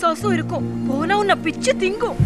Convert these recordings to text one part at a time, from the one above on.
பிசாசும் இருக்கும். போனா உன்னை பிச்சு திங்கும்.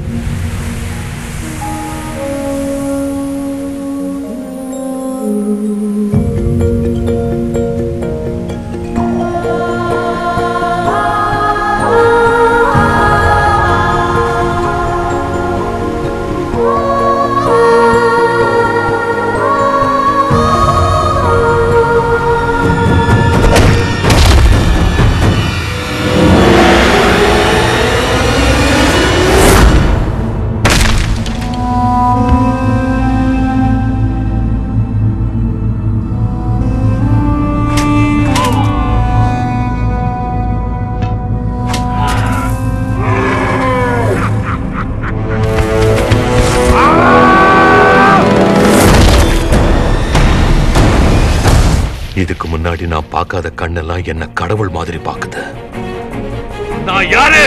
இதுக்கு முன்னாடி நான் பார்க்காத கண்ணெல்லாம் என்ன கடவுள் மாதிரி பாக்குது. நான் யாரு?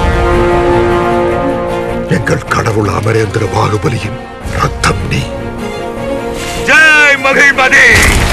எங்கள் கடவுள் அமரேந்திர பாகுபலியின் ரத்தம் நீ. ஜெய் மகிழ்மதி.